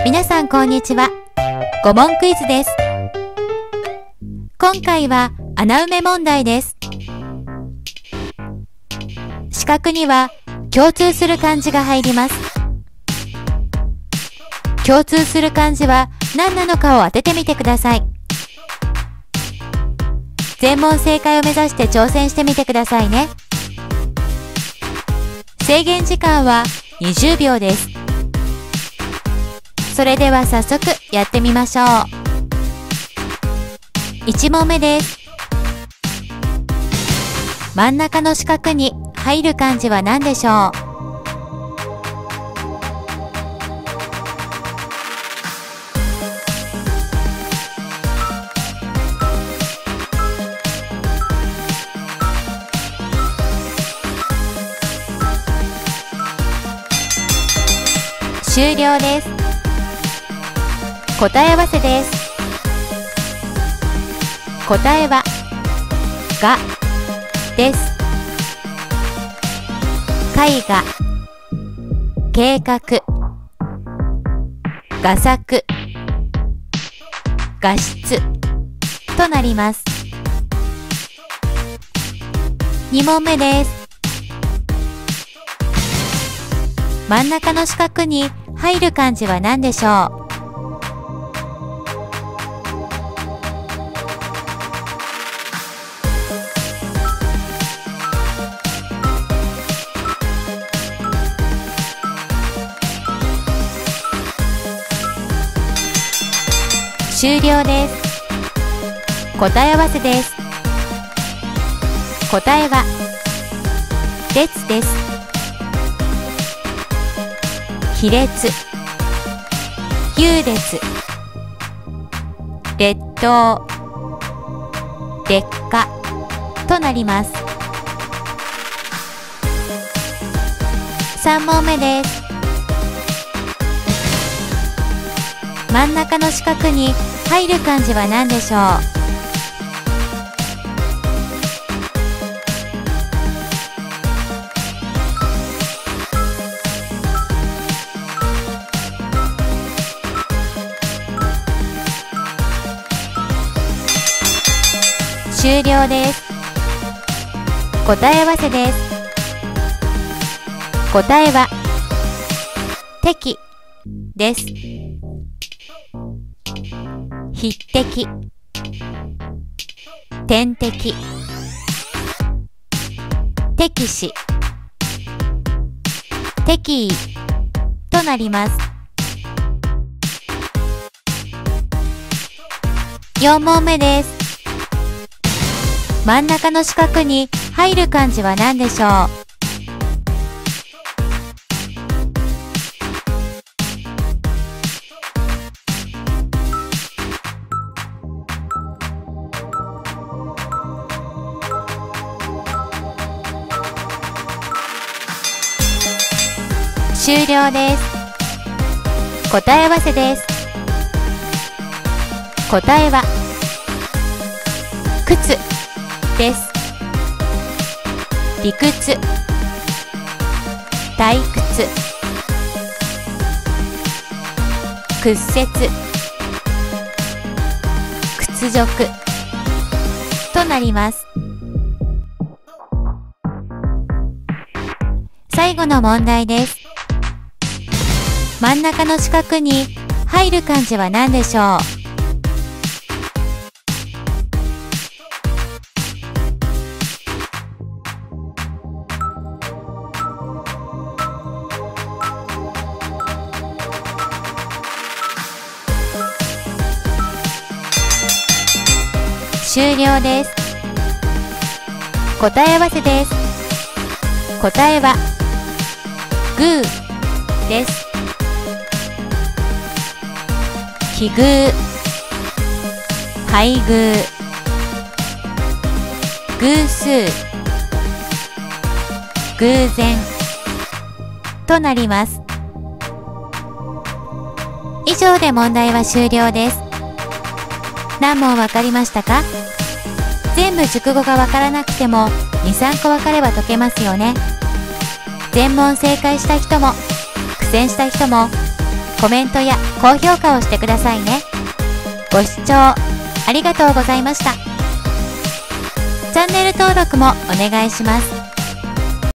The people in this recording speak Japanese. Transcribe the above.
皆さんこんにちは。5問クイズです。今回は穴埋め問題です。四角には共通する漢字が入ります。共通する漢字は何なのかを当ててみてください。全問正解を目指して挑戦してみてくださいね。制限時間は20秒です。それでは早速やってみましょう。1問目です。真ん中の四角に入る漢字は何でしょう？終了です。答え合わせです。答えはがです。絵画、計画、画作、画質となります。2問目です。真ん中の四角に入る漢字は何でしょう？終了です。答え合わせです。答えは列です。比列、優劣、列島、劣化となります。3問目です。真ん中の四角に入る漢字は何でしょう？終了です。答え合わせです。答えは敵です。筆敵、点滴、敵視、敵意となります。4問目です。真ん中の四角に入る漢字は何でしょう？終了です。答え合わせです。答えは靴です。理屈、退屈、屈折、屈辱となります。最後の問題です。真ん中の四角に入る漢字は何でしょう？終了です。答え合わせです。答えはグーです。奇遇、配偶、偶数、偶然となります。以上で問題は終了です。何問わかりましたか？全部熟語がわからなくても2、3個わかれば解けますよね。全問正解した人も苦戦した人もコメントや高評価をしてくださいね。ご視聴ありがとうございました。チャンネル登録もお願いします。